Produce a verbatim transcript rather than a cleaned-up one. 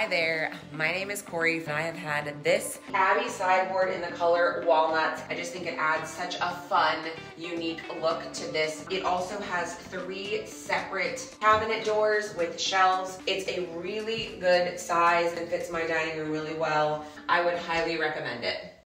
Hi there, my name is Corey and I have had this Abbie Sideboard in the color Walnut. I just think it adds such a fun, unique look to this. It also has three separate cabinet doors with shelves. It's a really good size and fits my dining room really well. I would highly recommend it.